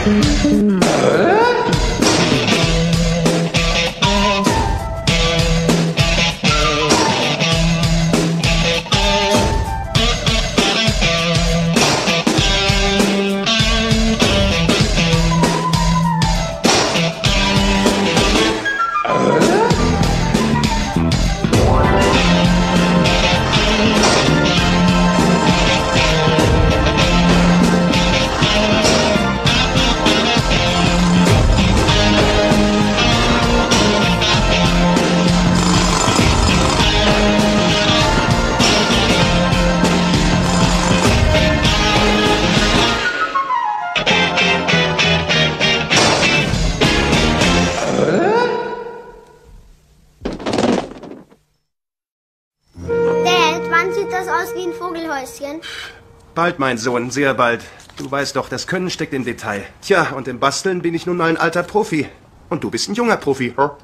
Bald, mein Sohn, sehr bald. Du weißt doch, das Können steckt im Detail. Tja, und im Basteln bin ich nun mal ein alter Profi. Und du bist ein junger Profi. Und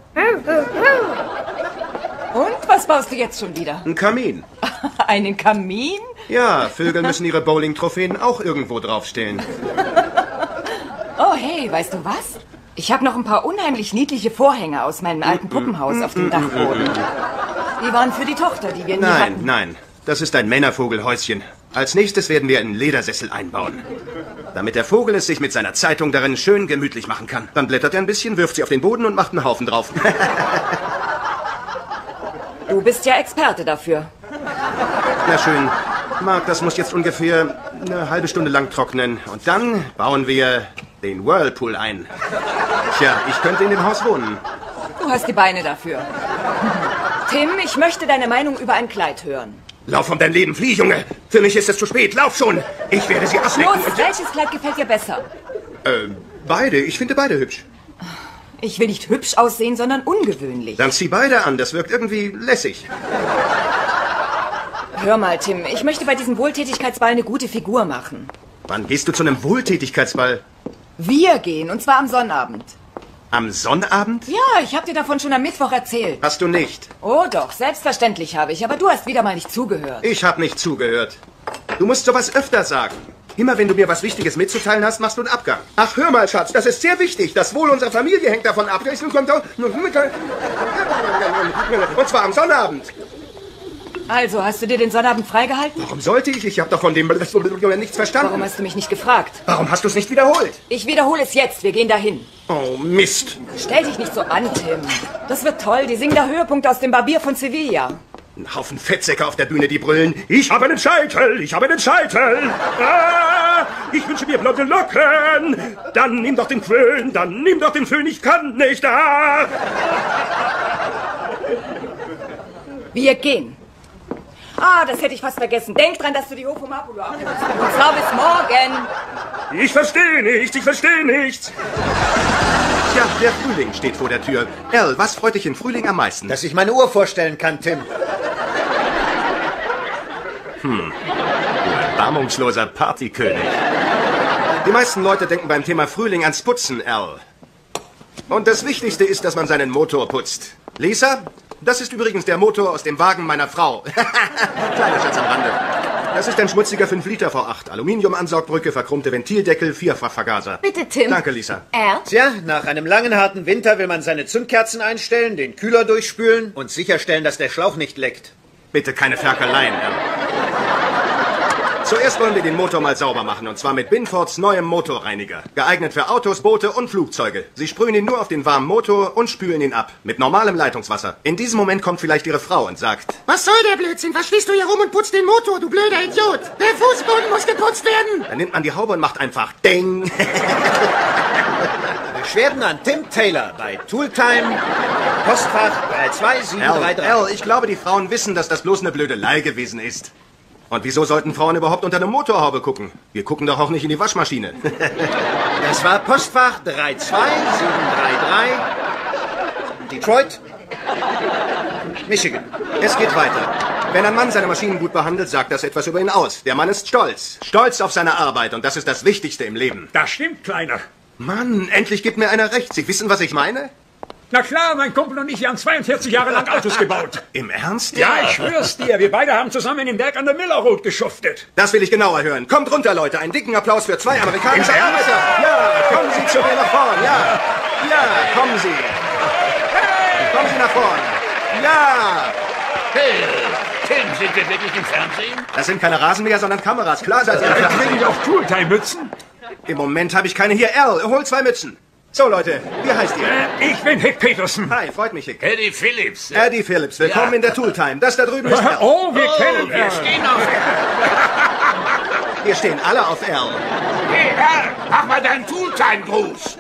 was baust du jetzt schon wieder? Ein Kamin. Einen Kamin? Ja, Vögel müssen ihre Bowling-Trophäen auch irgendwo draufstellen. Oh, hey, weißt du was? Ich habe noch ein paar unheimlich niedliche Vorhänge aus meinem alten Puppenhaus auf dem Dachboden. Die waren für die Tochter, die wir nie hatten. Nein. Das ist ein Männervogelhäuschen. Als nächstes werden wir einen Ledersessel einbauen. Damit der Vogel es sich mit seiner Zeitung darin schön gemütlich machen kann. Dann blättert er ein bisschen, wirft sie auf den Boden und macht einen Haufen drauf. Du bist ja Experte dafür. Na schön. Marc, das muss jetzt ungefähr eine halbe Stunde lang trocknen. Und dann bauen wir den Whirlpool ein. Tja, ich könnte in dem Haus wohnen. Du hast die Beine dafür. Tim, ich möchte deine Meinung über ein Kleid hören. Lauf um dein Leben, flieh, Junge! Für mich ist es zu spät, lauf schon! Ich werde sie ablenken. Los, welches Kleid gefällt dir besser? Beide, ich finde beide hübsch. Ich will nicht hübsch aussehen, sondern ungewöhnlich. Dann zieh beide an, das wirkt irgendwie lässig. Hör mal, Tim, ich möchte bei diesem Wohltätigkeitsball eine gute Figur machen. Wann gehst du zu einem Wohltätigkeitsball? Wir gehen, und zwar am Sonnabend. Am Sonnabend? Ja, ich habe dir davon schon am Mittwoch erzählt. Hast du nicht? Oh doch, selbstverständlich habe ich, aber du hast wieder mal nicht zugehört. Ich habe nicht zugehört. Du musst sowas öfter sagen. Immer wenn du mir was Wichtiges mitzuteilen hast, machst du einen Abgang. Ach, hör mal, Schatz, das ist sehr wichtig. Das Wohl unserer Familie hängt davon ab. Und zwar am Sonnabend. Also, hast du dir den Sonnabend freigehalten? Warum sollte ich? Ich habe doch von dem nichts verstanden. Warum hast du mich nicht gefragt? Warum hast du es nicht wiederholt? Ich wiederhole es jetzt. Wir gehen dahin. Oh, Mist. Stell dich nicht so an, Tim. Das wird toll. Die singen da Höhepunkt aus dem Barbier von Sevilla. Ein Haufen Fettsäcke auf der Bühne, die brüllen. Ich habe einen Scheitel, ich habe einen Scheitel. Ah, ich wünsche mir blonde Locken. Dann nimm doch den Föhn, ich kann nicht. Ah. Wir gehen. Ah, das hätte ich fast vergessen. Denk dran, dass du die Hofomapulo abholst. Und zwar bis morgen. Ich verstehe nichts. Tja, der Frühling steht vor der Tür. Al, was freut dich im Frühling am meisten? Dass ich meine Uhr vorstellen kann, Tim. Du erbarmungsloser Partykönig. Die meisten Leute denken beim Thema Frühling ans Putzen, Al. Und das Wichtigste ist, dass man seinen Motor putzt. Lisa, das ist übrigens der Motor aus dem Wagen meiner Frau. Kleiner Schatz am Rande. Das ist ein schmutziger 5-Liter V8. Aluminiumansaugbrücke, verchromte Ventildeckel, Vierfachvergaser. Bitte, Tim. Danke, Lisa. Tja, nach einem langen, harten Winter will man seine Zündkerzen einstellen, den Kühler durchspülen und sicherstellen, dass der Schlauch nicht leckt. Bitte keine Ferkeleien, Al. Zuerst wollen wir den Motor mal sauber machen, und zwar mit Binfords neuem Motorreiniger. Geeignet für Autos, Boote und Flugzeuge. Sie sprühen ihn nur auf den warmen Motor und spülen ihn ab. Mit normalem Leitungswasser. In diesem Moment kommt vielleicht Ihre Frau und sagt: Was soll der Blödsinn? Was stehst du hier rum und putzt den Motor, du blöder Idiot? Der Fußboden muss geputzt werden. Dann nimmt man die Haube und macht einfach Ding. Beschwerden an Tim Taylor bei Tooltime, Postfach 32733. Al, ich glaube, die Frauen wissen, dass das bloß eine Blödelei gewesen ist. Und wieso sollten Frauen überhaupt unter eine Motorhaube gucken? Wir gucken doch auch nicht in die Waschmaschine. Das war Postfach 32733, Detroit, Michigan. Es geht weiter. Wenn ein Mann seine Maschinen gut behandelt, sagt das etwas über ihn aus. Der Mann ist stolz. Stolz auf seine Arbeit. Und das ist das Wichtigste im Leben. Das stimmt, Kleiner. Mann, endlich gibt mir einer recht. Sie wissen, was ich meine? Na klar, mein Kumpel und ich, wir haben 42 Jahre lang Autos gebaut. Im Ernst? Ja, ich schwör's dir, wir beide haben zusammen im Werk an der Miller Road geschuftet. Das will ich genauer hören. Kommt runter, Leute. Einen dicken Applaus für 2 amerikanische Im Ernst? Arbeiter. Ja, kommen Sie zu mir nach vorn. Ja, ja, kommen Sie. Kommen Sie nach vorn. Ja. Hey, Tim, sind wir wirklich im Fernsehen? Das sind keine Rasenmäher, sondern Kameras. Klar seid ihr. Kriegen wir auch Tooltime-Mützen? Im Moment habe ich keine hier. Al, hol 2 Mützen. So, Leute, wie heißt ihr? Ich bin Hick Peterson. Hi, freut mich, Hick. Eddie Phillips. Eddie Phillips, willkommen Ja. in der Tooltime. Das da drüben ist Al. Oh, wir kennen Wir stehen auf... Wir stehen alle auf Al. Hey, Herr, mach mal deinen Tooltime-Gruß.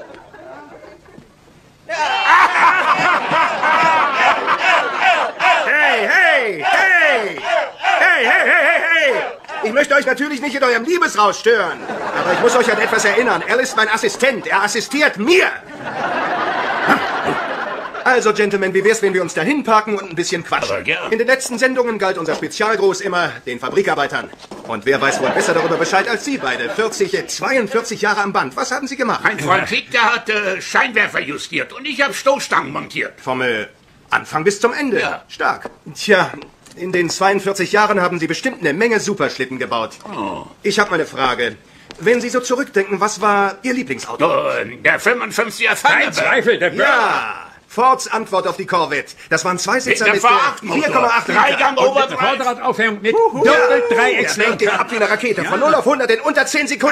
Hey, hey, hey! Hey, hey, hey, hey, hey! Ich möchte euch natürlich nicht in eurem Liebesrausch stören. Aber ich muss euch an etwas erinnern. Al ist mein Assistent. Er assistiert mir. Also, Gentlemen, wie wär's, wenn wir uns dahin parken und ein bisschen quatschen? Aber gern. In den letzten Sendungen galt unser Spezialgruß immer den Fabrikarbeitern. Und wer weiß wohl besser darüber Bescheid als Sie beide? 42 Jahre am Band. Was haben Sie gemacht? Mein Freund Hick, der hat Scheinwerfer justiert und ich habe Stoßstangen montiert. Vom Anfang bis zum Ende. Ja. Stark. Tja, in den 42 Jahren haben Sie bestimmt eine Menge Superschlitten gebaut. Oh. Ich habe mal eine Frage. Wenn Sie so zurückdenken, was war Ihr Lieblingsauto? Oh, der 55er Kein Thunderbird. Zweifel, der Burger. Ja, Fords Antwort auf die Corvette. Das waren 2 Sitzer Der mit V8-Motor. 4,8 Dreigang Und Overdrive. Vorderradaufhängung mit Ja, Doppel-Dreieckslenker. der lenkt den ab wie eine Rakete. Von 0 auf 100 in unter 10 Sekunden.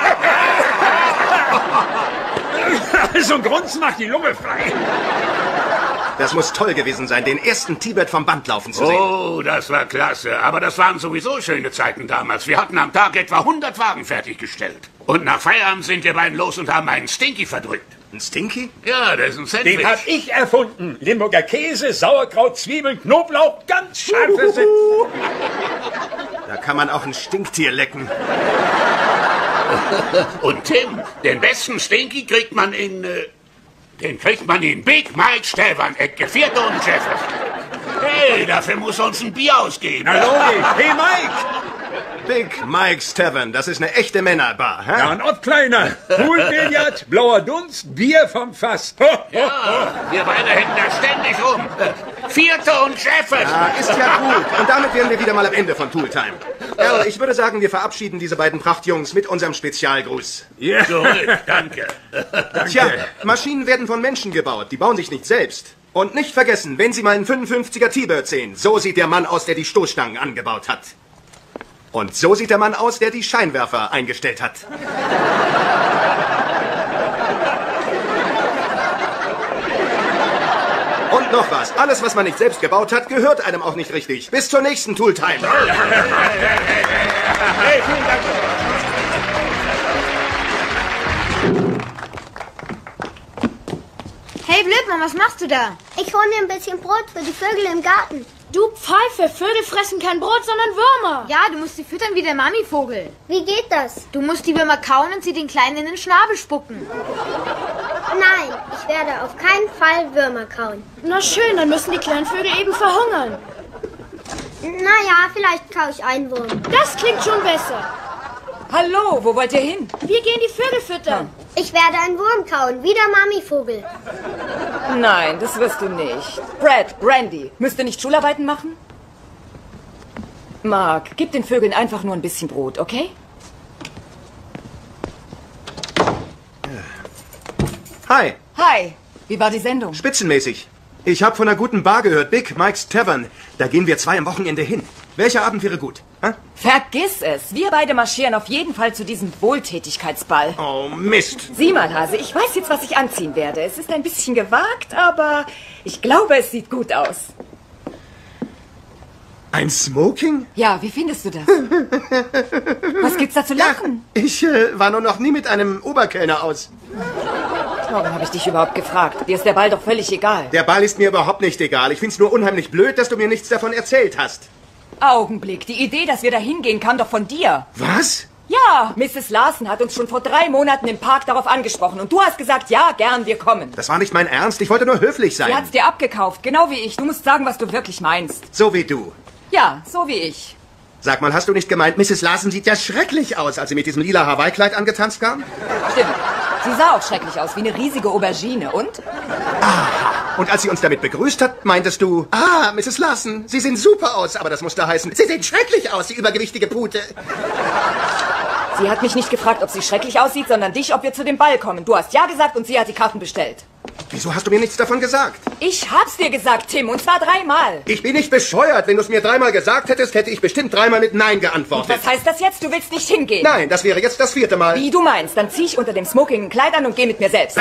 So ein Grunzen macht die Lunge frei. Das muss toll gewesen sein, den ersten Tibet vom Band laufen zu sehen. Oh, das war klasse. Aber das waren sowieso schöne Zeiten damals. Wir hatten am Tag etwa 100 Wagen fertiggestellt. Und nach Feierabend sind wir beiden los und haben einen Stinky verdrückt. Ein Stinky? Ja, das ist ein Sandwich. Den hab ich erfunden. Limburger Käse, Sauerkraut, Zwiebeln, Knoblauch, ganz scharfe Sitzen. Da kann man auch ein Stinktier lecken. Und Tim, den besten Stinky kriegt man in Big Mike Stellwarenecke, 4 Tonnen Chefs. Hey, dafür muss uns ein Bier ausgeben. Na logisch. Hey Mike. Big Mike's Tavern, das ist eine echte Männerbar. Hä? Ja, ein Ort kleiner. Poolbillard, blauer Dunst, Bier vom Fass. Ja, wir beide hängen da ständig rum. 4 Tonnen Chefs. Ja, ist ja gut. Und damit wären wir wieder mal am Ende von Tooltime. Al, ich würde sagen, wir verabschieden diese beiden Prachtjungs mit unserem Spezialgruß. Ja. Zurück, danke. Tja, Maschinen werden von Menschen gebaut, die bauen sich nicht selbst. Und nicht vergessen, wenn Sie mal einen 55er T-Bird sehen, so sieht der Mann aus, der die Stoßstangen angebaut hat. Und so sieht der Mann aus, der die Scheinwerfer eingestellt hat. Und noch was. Alles, was man nicht selbst gebaut hat, gehört einem auch nicht richtig. Bis zur nächsten Tooltime. Hey, vielen Dank. Hey Blödmann, was machst du da? Ich hole mir ein bisschen Brot für die Vögel im Garten. Du Pfeife, Vögel fressen kein Brot, sondern Würmer. Ja, du musst sie füttern wie der Mami-Vogel. Wie geht das? Du musst die Würmer kauen und sie den Kleinen in den Schnabel spucken. Nein, ich werde auf keinen Fall Würmer kauen. Na schön, dann müssen die kleinen Vögel eben verhungern. Naja, vielleicht kaue ich einen Wurm. Das klingt schon besser. Hallo, wo wollt ihr hin? Wir gehen die Vögel füttern. Ich werde einen Wurm kauen, wie der Mami-Vogel. Nein, das wirst du nicht. Brad, Brandy, müsst ihr nicht Schularbeiten machen? Mark, gib den Vögeln einfach nur ein bisschen Brot, okay? Hi, Hi, wie war die Sendung? spitzenmäßig. Ich habe von einer guten Bar gehört, Big Mike's Tavern. Da gehen wir 2 am Wochenende hin. Welcher Abend wäre gut? Hä? Vergiss es. Wir beide marschieren auf jeden Fall zu diesem Wohltätigkeitsball. Oh, Mist. Sieh mal, Hase, ich weiß jetzt, was ich anziehen werde. Es ist ein bisschen gewagt, aber ich glaube, es sieht gut aus. Ein Smoking? Ja, wie findest du das? Was gibt's da zu lachen? Ich war nur noch nie mit einem Oberkellner aus. Warum habe ich dich überhaupt gefragt? Dir ist der Ball doch völlig egal. Der Ball ist mir überhaupt nicht egal. Ich find's nur unheimlich blöd, dass du mir nichts davon erzählt hast. Augenblick, die Idee, dass wir da hingehen, kam doch von dir. Was? Ja, Mrs. Larson hat uns schon vor 3 Monaten im Park darauf angesprochen und du hast gesagt, ja, gern, wir kommen. Das war nicht mein Ernst. Ich wollte nur höflich sein. Sie hat's dir abgekauft, genau wie ich. Du musst sagen, was du wirklich meinst. So wie du. Ja, so wie ich. Sag mal, hast du nicht gemeint, Mrs. Larson sieht ja schrecklich aus, als sie mit diesem lila Hawaii-Kleid angetanzt kam? Stimmt. Sie sah auch schrecklich aus, wie eine riesige Aubergine. Und? Aha. Und als sie uns damit begrüßt hat, meintest du, Mrs. Larson, Sie sehen super aus, aber das muss da heißen, Sie sehen schrecklich aus, Sie übergewichtige Pute. Sie hat mich nicht gefragt, ob sie schrecklich aussieht, sondern dich, ob wir zu dem Ball kommen. Du hast ja gesagt und sie hat die Karten bestellt. Wieso hast du mir nichts davon gesagt? Ich hab's dir gesagt, Tim, und zwar 3-mal. Ich bin nicht bescheuert. Wenn du es mir 3-mal gesagt hättest, hätte ich bestimmt 3-mal mit Nein geantwortet. Und was heißt das jetzt? Du willst nicht hingehen? Nein, das wäre jetzt das 4. Mal. Wie du meinst, dann zieh ich unter dem Smoking ein Kleid an und geh mit mir selbst.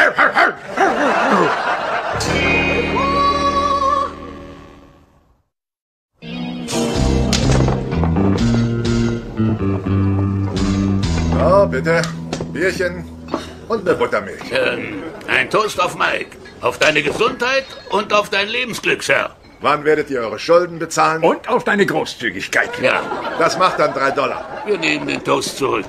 So, bitte. Bierchen und eine Buttermilch. Ein Toast auf Mike. Auf deine Gesundheit und auf dein Lebensglück, Sir. Wann werdet ihr eure Schulden bezahlen? Und auf deine Großzügigkeit. Ja, Das macht dann $3. wir nehmen den Toast zurück.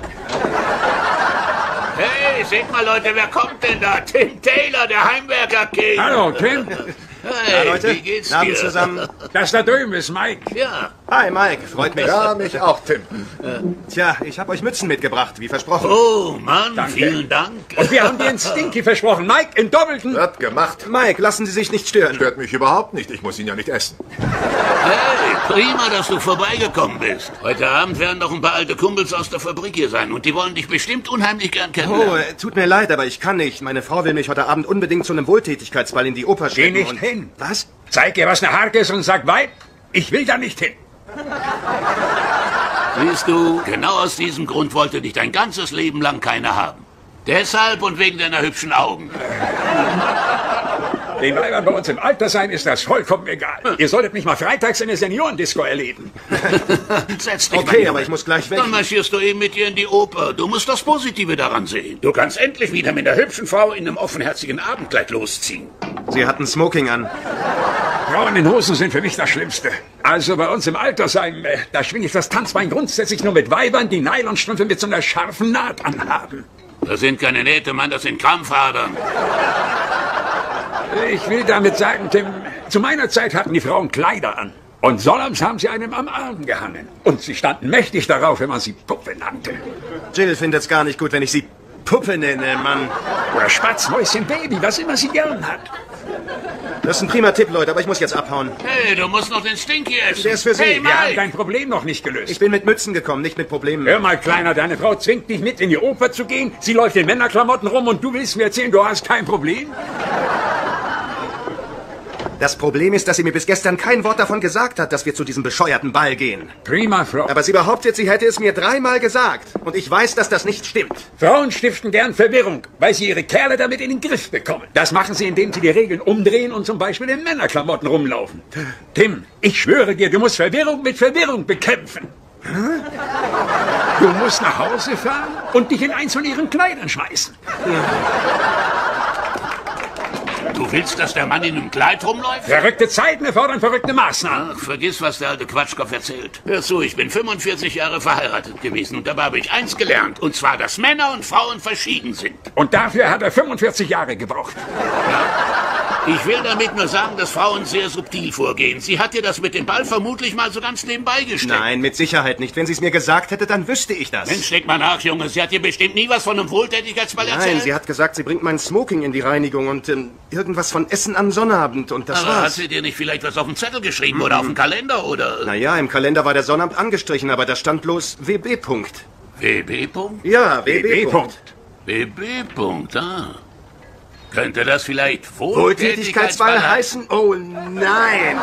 Hey, seht mal, Leute, wer kommt denn da? Tim Taylor, der Heimwerker-King. Hallo, Tim. Hey, Leute, wie geht's Abend dir? zusammen. Das da drüben ist Mike. Ja. Hi, Mike, freut mich. Ja, mich auch, Tim. Tja, ich habe euch Mützen mitgebracht, wie versprochen. Oh, Mann, Danke. vielen Dank. Und wir haben dir einen Stinky versprochen. Mike, in Doppelten. Wird gemacht. Mike, lassen Sie sich nicht stören. Stört mich überhaupt nicht. Ich muss ihn ja nicht essen. Hey, prima, dass du vorbeigekommen bist. Heute Abend werden noch ein paar alte Kumpels aus der Fabrik hier sein und die wollen dich bestimmt unheimlich gern kennenlernen. Oh, tut mir leid, aber ich kann nicht. Meine Frau will mich heute Abend unbedingt zu einem Wohltätigkeitsball in die Oper Geh schicken. nicht und hin. Was? Zeig ihr, was eine Harke ist und sag, Weib, ich will da nicht hin. Siehst du, genau aus diesem Grund wollte dich dein ganzes Leben lang keiner haben. Deshalb und wegen deiner hübschen Augen. Den Weibern bei uns im Altersheim ist das vollkommen egal. Ihr solltet mich mal freitags in der Seniorendisco erleben. Setz dich, mein Okay, Junge. aber ich muss gleich weg. Dann marschierst du eben mit ihr in die Oper. Du musst das Positive daran sehen. Du kannst endlich wieder mit einer hübschen Frau in einem offenherzigen Abendkleid losziehen. Sie hatten Smoking an. Frauen in Hosen sind für mich das Schlimmste. Also bei uns im Altersheim, da schwinge ich das Tanzbein grundsätzlich nur mit Weibern, die Nylonstrümpfe mit so einer scharfen Naht anhaben. Das sind keine Nähte, Mann, das sind Krampfadern. Ich will damit sagen, Tim, zu meiner Zeit hatten die Frauen Kleider an. Und Solms haben sie einem am Arm gehangen. Und sie standen mächtig darauf, wenn man sie Puppe nannte. Jill findet's gar nicht gut, wenn ich sie Puppe nenne, Mann. Oder Spatzmäuschen Baby, was immer sie gern hat. Das ist ein prima Tipp, Leute, aber ich muss jetzt abhauen. Hey, du musst noch den Stinky essen. Der ist für Sie. Hey, Wir haben Mike. dein Problem noch nicht gelöst. Ich bin mit Mützen gekommen, nicht mit Problemen. Hör mal, Kleiner, deine Frau zwingt dich mit in die Oper zu gehen. Sie läuft in Männerklamotten rum und du willst mir erzählen, du hast kein Problem? Das Problem ist, dass sie mir bis gestern kein Wort davon gesagt hat, dass wir zu diesem bescheuerten Ball gehen. Prima, Frau. Aber sie behauptet, sie hätte es mir 3-mal gesagt. Und ich weiß, dass das nicht stimmt. Frauen stiften gern Verwirrung, weil sie ihre Kerle damit in den Griff bekommen. Das machen sie, indem sie die Regeln umdrehen und zum Beispiel in Männerklamotten rumlaufen. Tim, ich schwöre dir, du musst Verwirrung mit Verwirrung bekämpfen. Du musst nach Hause fahren und dich in eins von ihren Kleidern schmeißen. Du willst, dass der Mann in einem Kleid rumläuft? Verrückte Zeiten erfordern verrückte Maßnahmen. Ach, vergiss, was der alte Quatschkopf erzählt. Hör zu, ich bin 45 Jahre verheiratet gewesen und dabei habe ich eins gelernt. Und zwar, dass Männer und Frauen verschieden sind. Und dafür hat er 45 Jahre gebraucht. Ich will damit nur sagen, dass Frauen sehr subtil vorgehen. Sie hat dir das mit dem Ball vermutlich mal so ganz nebenbei gesteckt. Nein, mit Sicherheit nicht. Wenn sie es mir gesagt hätte, dann wüsste ich das. Mensch, steck mal nach, Junge. Sie hat dir bestimmt nie was von einem Wohltätigkeitsball erzählt. Nein, sie hat gesagt, sie bringt mein Smoking in die Reinigung und irgendwas von Essen am Sonnabend und das Aber hat war's. sie dir nicht vielleicht was auf den Zettel geschrieben oder auf den Kalender oder... Naja, im Kalender war der Sonnabend angestrichen, aber da stand bloß WB. Punkt. WB. -Punkt? Ja, WB. Punkt. WB. -Punkt, ah. Könnte das vielleicht Wohltätigkeitsball heißen? Oh nein!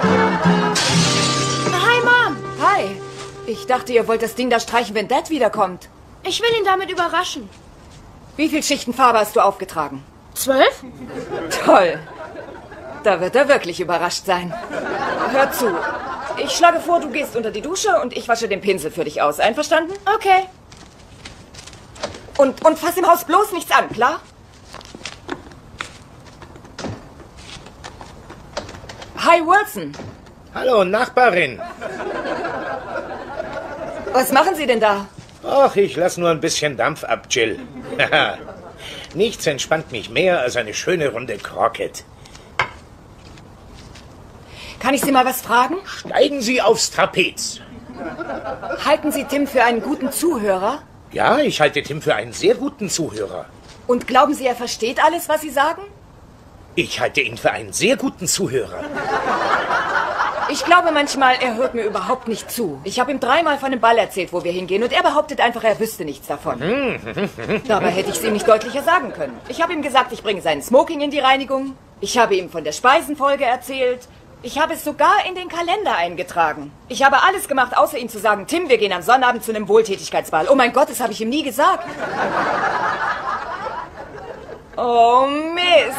Hi, Mom. Hi. Ich dachte, ihr wollt das Ding da streichen, wenn Dad wiederkommt. Ich will ihn damit überraschen. Wie viel Schichten Farbe hast du aufgetragen? 12? Toll. Da wird er wirklich überrascht sein. Hör zu. Ich schlage vor, du gehst unter die Dusche und ich wasche den Pinsel für dich aus. Einverstanden? Okay. Und fass im Haus bloß nichts an, klar? Hi, Wilson. Hallo, Nachbarin. Was machen Sie denn da? Ach, ich lass nur ein bisschen Dampf ab, Jill. Nichts entspannt mich mehr als eine schöne Runde Croquet. Kann ich Sie mal was fragen? Steigen Sie aufs Trapez. Halten Sie Tim für einen guten Zuhörer? Ja, ich halte Tim für einen sehr guten Zuhörer. Und glauben Sie, er versteht alles, was Sie sagen? Ich halte ihn für einen sehr guten Zuhörer. Ich glaube manchmal, er hört mir überhaupt nicht zu. Ich habe ihm 3-mal von dem Ball erzählt, wo wir hingehen, und er behauptet einfach, er wüsste nichts davon. Dabei hätte ich es ihm nicht deutlicher sagen können. Ich habe ihm gesagt, ich bringe seinen Smoking in die Reinigung. Ich habe ihm von der Speisenfolge erzählt. Ich habe es sogar in den Kalender eingetragen. Ich habe alles gemacht, außer ihm zu sagen, Tim, wir gehen am Sonnabend zu einem Wohltätigkeitsball. Oh mein Gott, das habe ich ihm nie gesagt. Oh Mist.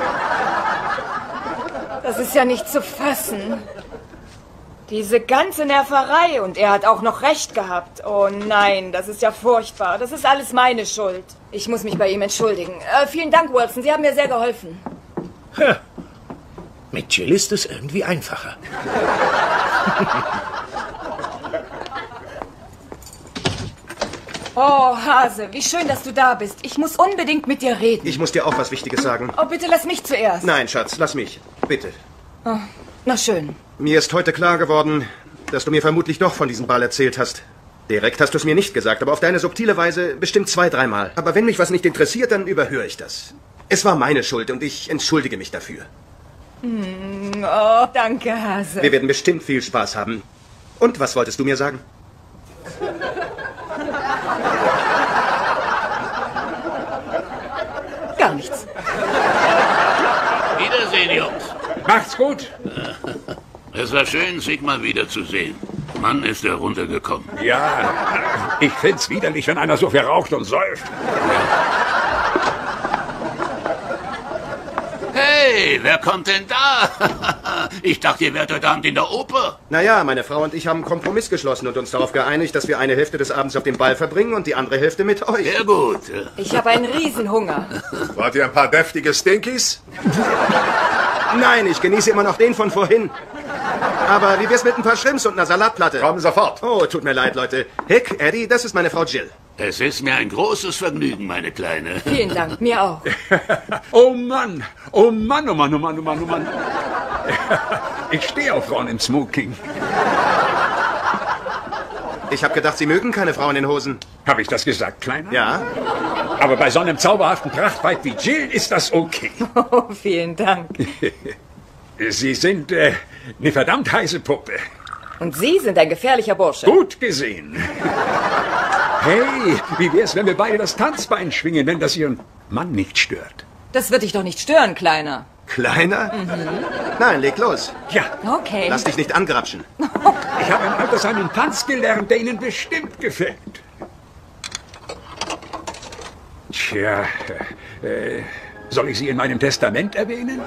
Das ist ja nicht zu fassen. Diese ganze Nerverei, und er hat auch noch recht gehabt. Oh nein, das ist ja furchtbar. Das ist alles meine Schuld. Ich muss mich bei ihm entschuldigen. Vielen Dank, Wilson. Sie haben mir sehr geholfen. Mit Jill ist es irgendwie einfacher. Oh, Hase, wie schön, dass du da bist. Ich muss unbedingt mit dir reden. Ich muss dir auch was Wichtiges sagen. Oh, bitte lass mich zuerst. Nein, Schatz, lass mich. Bitte. Oh, na schön. Mir ist heute klar geworden, dass du mir vermutlich doch von diesem Ball erzählt hast. Direkt hast du es mir nicht gesagt, aber auf deine subtile Weise bestimmt 2-3 Mal. Aber wenn mich was nicht interessiert, dann überhöre ich das. Es war meine Schuld und ich entschuldige mich dafür. Oh, danke, Hase. Wir werden bestimmt viel Spaß haben. Und was wolltest du mir sagen? Gar nichts. Wiedersehen, Jungs. Macht's gut. Es war schön, Sig mal wiederzusehen. Mann, ist er runtergekommen. Ja, ich find's widerlich, wenn einer so viel raucht und säuft. Hey, wer kommt denn da? Ich dachte, ihr wärt heute Abend in der Oper. Naja, meine Frau und ich haben einen Kompromiss geschlossen und uns darauf geeinigt, dass wir eine Hälfte des Abends auf dem Ball verbringen und die andere Hälfte mit euch. Sehr gut. Ich habe einen Riesenhunger. Wart ihr ein paar deftige Stinkies? Nein, ich genieße immer noch den von vorhin. Aber wie wär's mit ein paar Shrimps und einer Salatplatte? Kommen sofort. Oh, tut mir leid, Leute. Hick, Eddie, das ist meine Frau Jill. Es ist mir ein großes Vergnügen, meine Kleine. Vielen Dank, mir auch. Oh Mann, oh Mann, oh Mann, oh Mann, oh Mann, oh Mann. Ich stehe auf Frauen im Smoking. Ich habe gedacht, Sie mögen keine Frauen in Hosen. Habe ich das gesagt, Kleiner? Ja? Aber bei so einem zauberhaften Prachtweib wie Jill ist das okay. Oh, vielen Dank. Sie sind eine verdammt heiße Puppe. Und Sie sind ein gefährlicher Bursche. Gut gesehen. Hey, wie wär's, wenn wir beide das Tanzbein schwingen, wenn das Ihren Mann nicht stört? Das wird dich doch nicht stören, Kleiner. Kleiner? Nein, leg los. Ja, Okay. Lass dich nicht angrapschen. ich habe im Altersheim einen Tanz gelernt, der Ihnen bestimmt gefällt. Tja, soll ich Sie in meinem Testament erwähnen?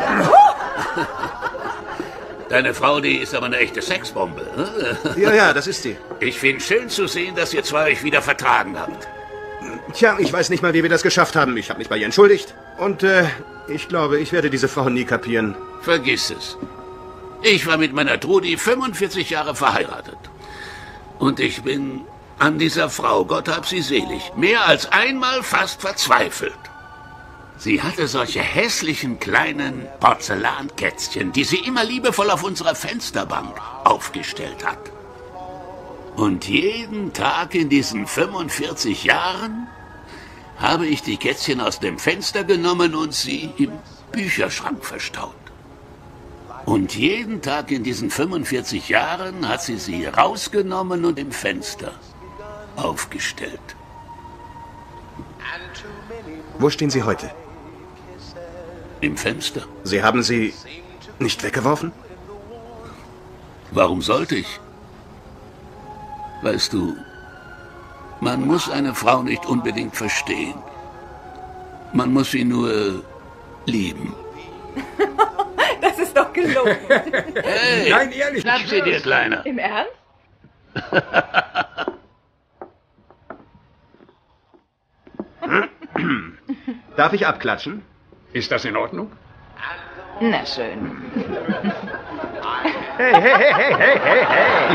Deine Frau, die ist aber eine echte Sexbombe. Ja, das ist sie. Ich finde schön zu sehen, dass ihr zwei euch wieder vertragen habt. Tja, ich weiß nicht mal, wie wir das geschafft haben. Ich habe mich bei ihr entschuldigt. Und ich glaube, ich werde diese Frau nie kapieren. Vergiss es. Ich war mit meiner Trudi 45 Jahre verheiratet. Und ich bin an dieser Frau, Gott hab sie selig, mehr als einmal fast verzweifelt. Sie hatte solche hässlichen kleinen Porzellankätzchen, die sie immer liebevoll auf unserer Fensterbank aufgestellt hat. Und jeden Tag in diesen 45 Jahren habe ich die Kätzchen aus dem Fenster genommen und sie im Bücherschrank verstaut. Und jeden Tag in diesen 45 Jahren hat sie rausgenommen und im Fenster aufgestellt. Wo stehen Sie heute? Im Fenster. Sie haben sie nicht weggeworfen? Warum sollte ich? Weißt du, man muss eine Frau nicht unbedingt verstehen. Man muss sie nur lieben. Das ist doch gelogen. Hey, Nein, ehrlich. schnapp sie dir, Kleiner. Im Ernst? Darf ich abklatschen? Ist das in Ordnung? Na schön. Hey, hey, hey, hey, hey, hey, hey.